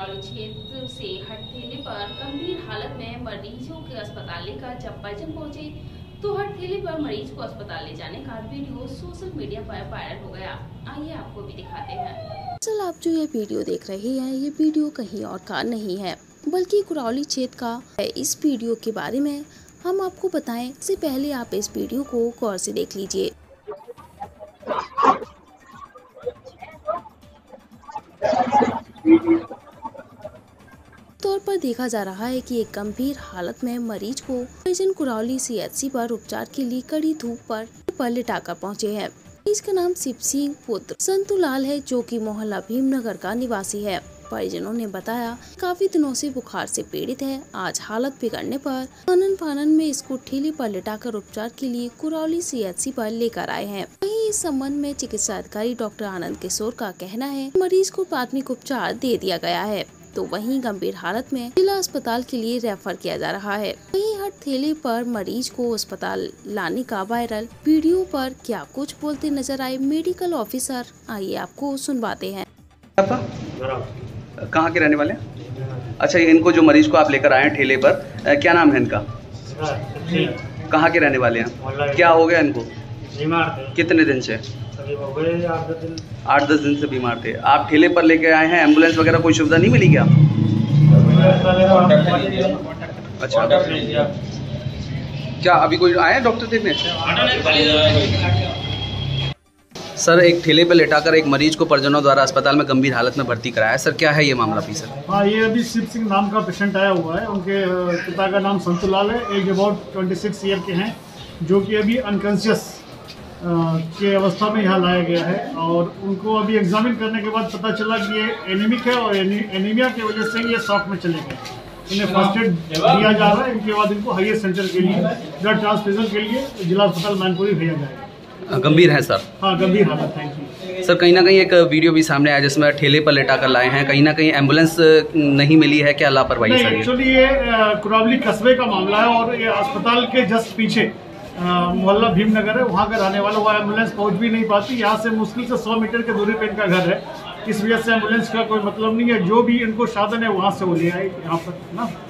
कुराली क्षेत्र से हथेली पर गंभीर हालत में मरीजों के अस्पताल लेकर जब परिजन पहुंचे तो हथेली पर मरीज को अस्पताल ले जाने का वीडियो सोशल मीडिया पर वायरल हो गया। आइए आपको भी दिखाते हैं। दरअसल आप जो ये वीडियो देख रहे हैं, ये वीडियो कहीं और का नहीं है बल्कि कुराली क्षेत्र का है। इस वीडियो के बारे में हम आपको बताएं इससे पहले आप इस वीडियो को गौर से देख लीजिए। तौर पर देखा जा रहा है कि एक गंभीर हालत में मरीज को परिजन कुराली सीएचसी पर उपचार के लिए कड़ी धूप पर लिटाकर पहुंचे हैं। मरीज का नाम शिव सिंह पुत्र संतुलाल है, जो कि मोहल्ला भीमनगर का निवासी है। परिजनों ने बताया काफी दिनों से बुखार से पीड़ित है। आज हालत बिगड़ने पर आनन फानन में इसको ठेले पर लिटाकर उपचार के लिए कुराली सीएचसी पर लेकर आए हैं। वहीं इस संबंध में चिकित्सा अधिकारी डॉक्टर आनंद किशोर का कहना है मरीज को प्राथमिक उपचार दे दिया गया है, तो वहीं गंभीर हालत में जिला अस्पताल के लिए रेफर किया जा रहा है। वहीं हथेली पर मरीज को अस्पताल लाने का वायरल वीडियो पर क्या कुछ बोलते नजर आए मेडिकल ऑफिसर, आइए आपको सुनवाते हैं। कहाँ के रहने वाले हैं? अच्छा, इनको जो मरीज को आप लेकर आए हैं ठेले पर, क्या नाम है इनका? कहाँ के रहने वाले हैं? क्या हो गया इनको? बीमार थे। कितने दिन से? 8-10 दिन से बीमार थे। आप ठेले पर लेके आए हैं, एम्बुलेंस वगैरह कोई सुविधा नहीं मिली क्या? अच्छा, क्या अभी कोई आए हैं डॉक्टर देखने? सर, एक ठेले पर लेटाकर एक मरीज को परिजनों द्वारा अस्पताल में गंभीर हालत में भर्ती कराया है। सर, क्या है ये मामला भी? सर, हाँ, ये अभी शिव सिंह नाम का पेशेंट आया हुआ है। उनके पिता का नाम संतुलाल है, एज अबाउट 26 ईयर के हैं, जो कि अभी अनकॉन्शियस के अवस्था में यहाँ लाया गया है। और उनको अभी एग्जामिन करने के बाद पता चला कि ये एनीमिक है और एनीमिया की वजह से ये शॉक में चले गए। इन्हें फर्स्ट एड दिया जा रहा है। इनके बाद इनको हाईएस्ट सेंटर के लिए ब्लड ट्रांसफ्यूजन के लिए जिला अस्पताल मैनपुरी भेजा जाएगा। गंभीर है सर? हाँ, गंभीर हालत है। सर, कहीं ना कहीं एक वीडियो भी सामने आया जिसमें ठेले पर लेटाकर लाए हैं, कहीं ना कहीं एम्बुलेंस नहीं मिली है, क्या लापरवाही? नहीं, एक्चुअली ये कुरावली कस्बे का मामला है और ये अस्पताल के जस्ट पीछे मोहल्ला भीमनगर है, वहाँ का रहने वाला। वो एम्बुलेंस पहुँच भी नहीं पाती। यहाँ से मुश्किल से 100 मीटर की दूरी पे इनका घर है। इस वजह से एम्बुलेंस का कोई मतलब नहीं है। जो भी इनको साधन है वहाँ से वो ले आए यहाँ पर ना।